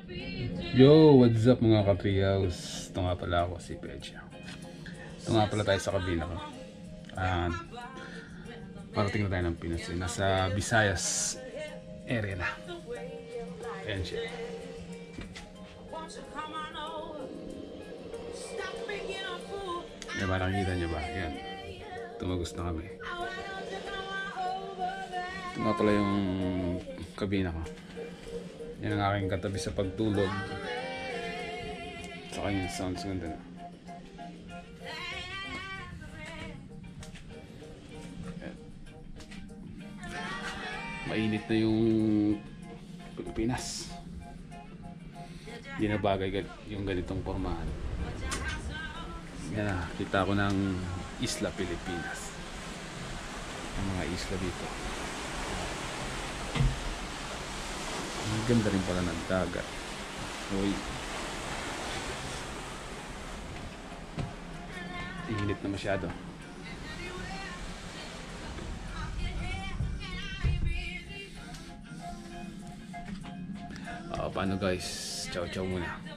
Yo, what's up mga ka-treehouse? Ito nga pala ako, si Pecha. Ito nga pala tayo sa kabina ko. Parating na tayo ng Pinas. Nasa Visayas area na. Ayan siya. Diba, nakikita nyo ba? Ayan. Tumagos na kami. Ito nga pala yung kabina ko. Yan ang aking katabi sa pagtulog. Saka yung sounds ganda na. Mainit na yung Pilipinas. Hindi na bagay yung ganitong pormahan. Yan na, kita ko ng Isla Pilipinas. Ang mga isla dito. Ang ganda rin pala ng dagat. Uy. Init na masyado. Paano guys? Ciao ciao muna.